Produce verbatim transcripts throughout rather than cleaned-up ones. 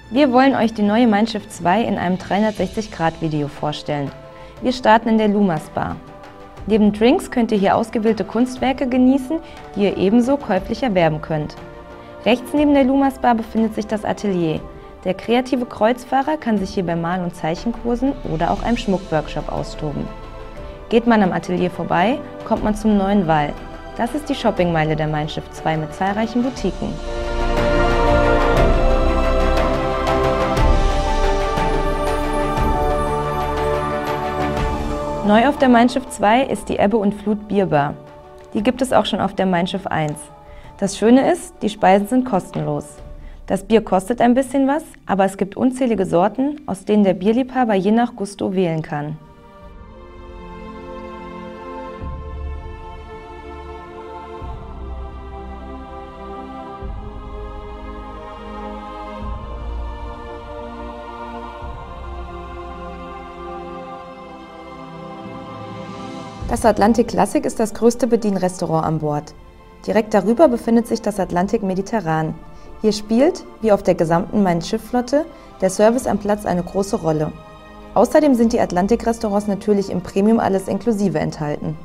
Wir wollen euch die neue Mein Schiff zwei in einem dreihundertsechzig Grad Video vorstellen. Wir starten in der Lumas Bar. Neben Drinks könnt ihr hier ausgewählte Kunstwerke genießen, die ihr ebenso käuflich erwerben könnt. Rechts neben der Lumas Bar befindet sich das Atelier. Der kreative Kreuzfahrer kann sich hier bei Mal- und Zeichenkursen oder auch einem Schmuckworkshop austoben. Geht man am Atelier vorbei, kommt man zum Neuen Wall. Das ist die Shoppingmeile der Mein Schiff zwei mit zahlreichen Boutiquen. Neu auf der Mein Schiff zwei ist die Ebbe und Flut Bierbar. Die gibt es auch schon auf der Mein Schiff eins. Das Schöne ist, die Speisen sind kostenlos. Das Bier kostet ein bisschen was, aber es gibt unzählige Sorten, aus denen der Bierliebhaber je nach Gusto wählen kann. Das Atlantik Classic ist das größte Bedienrestaurant an Bord. Direkt darüber befindet sich das Atlantik Mediterran. Hier spielt, wie auf der gesamten Mein Schiff-Flotte, der Service am Platz eine große Rolle. Außerdem sind die Atlantik-Restaurants natürlich im Premium Alles Inklusive enthalten.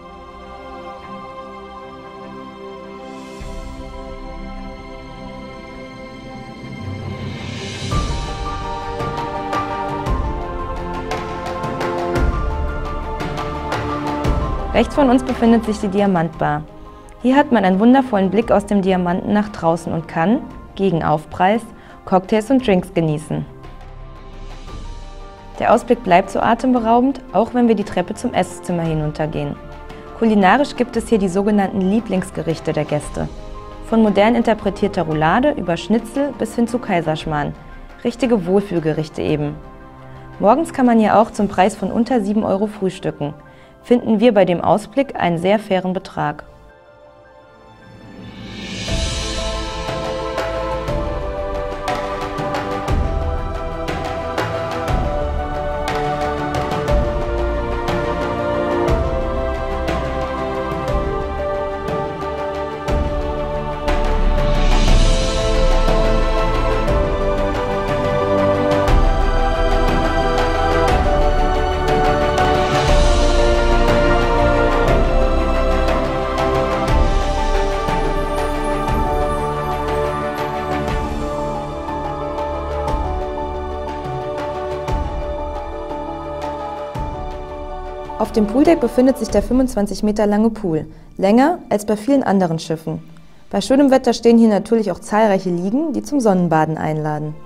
Rechts von uns befindet sich die Diamantbar. Hier hat man einen wundervollen Blick aus dem Diamanten nach draußen und kann, gegen Aufpreis, Cocktails und Drinks genießen. Der Ausblick bleibt so atemberaubend, auch wenn wir die Treppe zum Esszimmer hinuntergehen. Kulinarisch gibt es hier die sogenannten Lieblingsgerichte der Gäste. Von modern interpretierter Roulade über Schnitzel bis hin zu Kaiserschmarrn. Richtige Wohlfühlgerichte eben. Morgens kann man hier auch zum Preis von unter sieben Euro frühstücken. Finden wir bei dem Ausblick einen sehr fairen Betrag. Auf dem Pooldeck befindet sich der fünfundzwanzig Meter lange Pool, länger als bei vielen anderen Schiffen. Bei schönem Wetter stehen hier natürlich auch zahlreiche Liegen, die zum Sonnenbaden einladen.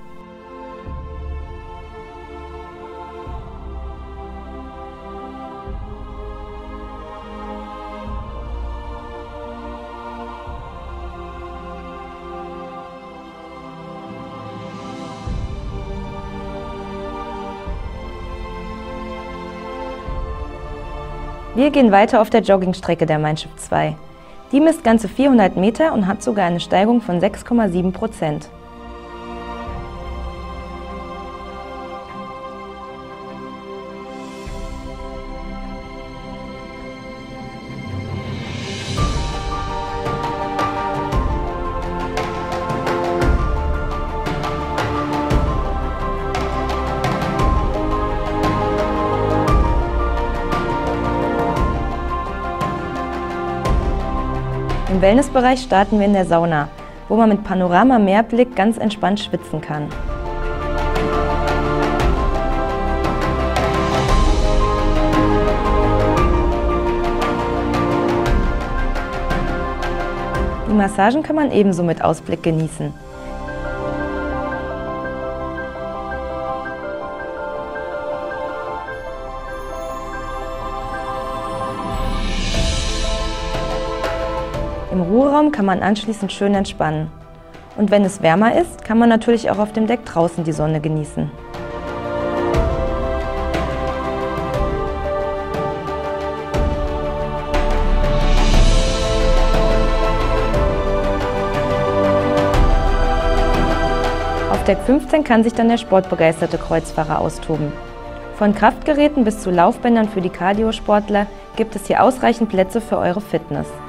Wir gehen weiter auf der Joggingstrecke der Mein Schiff zwei. Die misst ganze vierhundert Meter und hat sogar eine Steigung von sechs Komma sieben Prozent. Im Wellnessbereich starten wir in der Sauna, wo man mit Panorama-Meerblick ganz entspannt schwitzen kann. Die Massagen kann man ebenso mit Ausblick genießen. Im Ruheraum kann man anschließend schön entspannen. Und wenn es wärmer ist, kann man natürlich auch auf dem Deck draußen die Sonne genießen. Auf Deck fünfzehn kann sich dann der sportbegeisterte Kreuzfahrer austoben. Von Kraftgeräten bis zu Laufbändern für die Cardiosportler gibt es hier ausreichend Plätze für eure Fitness.